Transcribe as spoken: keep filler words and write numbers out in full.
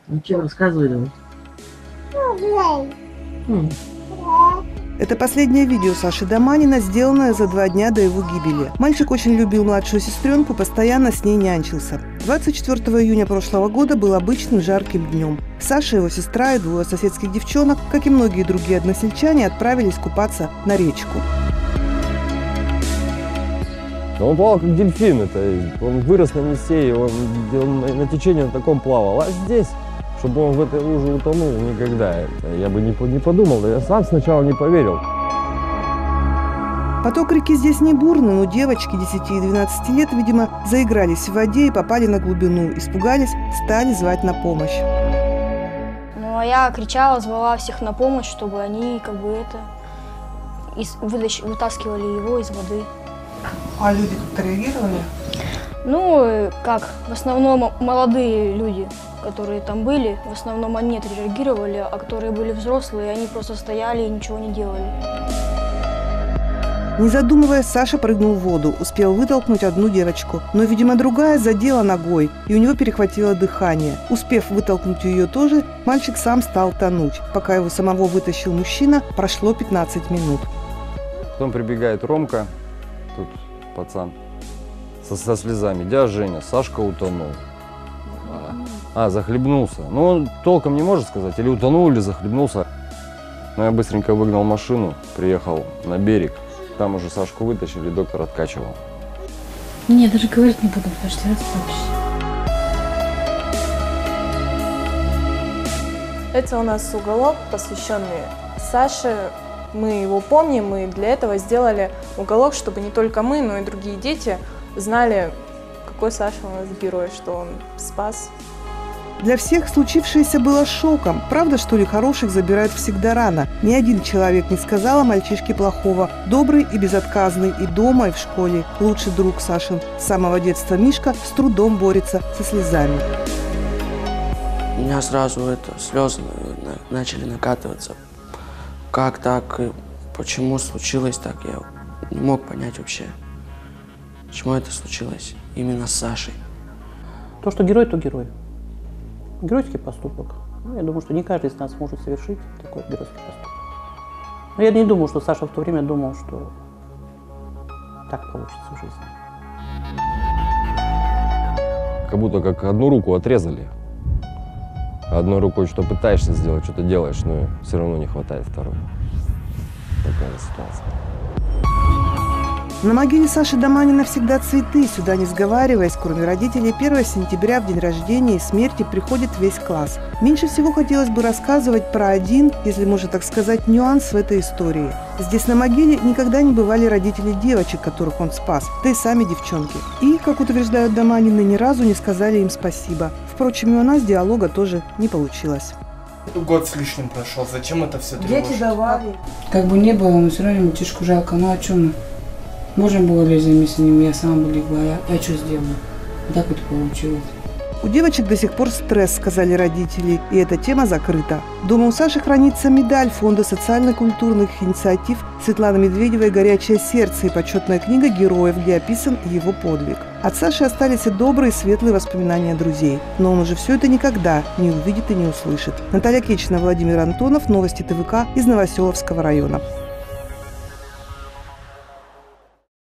Ну, чем рассказывай давай. М. Это последнее видео Саши Доманина, сделанное за два дня до его гибели. Мальчик очень любил младшую сестренку, постоянно с ней нянчился. двадцать четвёртого июня прошлого года был обычным жарким днем. Саша, его сестра и двое соседских девчонок, как и многие другие односельчане, отправились купаться на речку. Он плавал как дельфин, это, он вырос на Несее, он, он на течении на таком плавал, а здесь, чтобы он в этой луже утонул, никогда. Это, я бы не, не подумал, да я сам сначала не поверил. Поток реки здесь не бурный, но девочки десяти и двенадцати лет, видимо, заигрались в воде и попали на глубину, испугались, стали звать на помощь. Ну а я кричала, звала всех на помощь, чтобы они как бы это из, вытащ, вытаскивали его из воды. А люди как-то реагировали? Ну, как, в основном молодые люди, которые там были, в основном они отреагировали, а которые были взрослые, они просто стояли и ничего не делали. Не задумываясь, Саша прыгнул в воду, успел вытолкнуть одну девочку, но, видимо, другая задела ногой, и у него перехватило дыхание. Успев вытолкнуть ее тоже, мальчик сам стал тонуть. Пока его самого вытащил мужчина, прошло пятнадцать минут. Потом прибегает Ромка, тут пацан, со, со слезами. Дядя Женя, Сашка утонул. А, захлебнулся. Ну, он толком не может сказать, или утонул, или захлебнулся. Но я быстренько выгнал машину, приехал на берег. Там уже Сашку вытащили, доктор откачивал. Не, даже говорить не буду, потому что я расплачусь. Это у нас уголок, посвященный Саше. Мы его помним, и для этого сделали уголок, чтобы не только мы, но и другие дети знали, какой Саша у нас герой, что он спас. Для всех случившееся было шоком. Правда, что ли, хороших забирают всегда рано. Ни один человек не сказал о мальчишке плохого. Добрый и безотказный и дома, и в школе. Лучший друг Сашин с самого детства Мишка с трудом борется со слезами. У меня сразу это, слезы начали накатываться. Как так? Почему случилось так? Я не мог понять вообще, почему это случилось именно с Сашей. То, что герой, то герой. Геройский поступок. Ну, я думаю, что не каждый из нас может совершить такой геройский поступок. Но я не думал, что Саша в то время думал, что так получится в жизни. Как будто как одну руку отрезали. Одной рукой что пытаешься сделать, что-то делаешь, но все равно не хватает второй. Такая ситуация. На могиле Саши Доманина всегда цветы. Сюда, не сговариваясь, кроме родителей, первого сентября в день рождения и смерти приходит весь класс. Меньше всего хотелось бы рассказывать про один, если можно так сказать, нюанс в этой истории. Здесь на могиле никогда не бывали родители девочек, которых он спас, да и сами девчонки. И, как утверждают Доманины, ни разу не сказали им спасибо. Впрочем, и у нас диалога тоже не получилось. Год с лишним прошел, зачем это все тревожит? Дети давали. Как бы не было, но все равно мальчишку жалко. Ну о чем мы? Можно было лезть вместе с ним, я сама бы легла. Я, я что сделала? Вот так вот получилось. У девочек до сих пор стресс, сказали родители, и эта тема закрыта. Дома у Саши хранится медаль Фонда социально-культурных инициатив Светланы Медведевой «Горячее сердце» и почетная книга героев, где описан его подвиг. От Саши остались и добрые, светлые воспоминания друзей. Но он уже все это никогда не увидит и не услышит. Наталья Кечина, Владимир Антонов. Новости ТВК из Новоселовского района.